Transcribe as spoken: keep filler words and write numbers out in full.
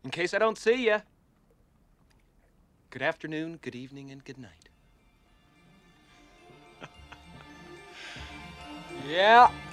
In case I don't see you, good afternoon, good evening, and good night. Yeah.